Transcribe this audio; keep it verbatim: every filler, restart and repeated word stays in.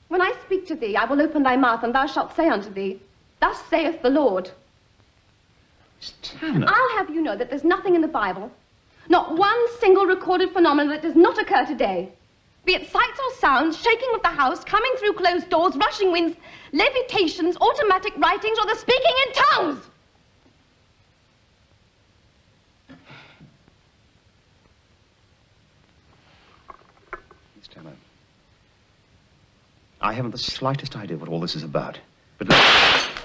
When I speak to thee, I will open thy mouth, and thou shalt say unto thee, Thus saith the Lord. Miss Tanner. I'll have you know that there's nothing in the Bible, not one single recorded phenomenon that does not occur today. Be it sights or sounds, shaking of the house, coming through closed doors, rushing winds, levitations, automatic writings, or the speaking in tongues. Miss Tanner, I haven't the slightest idea what all this is about, but...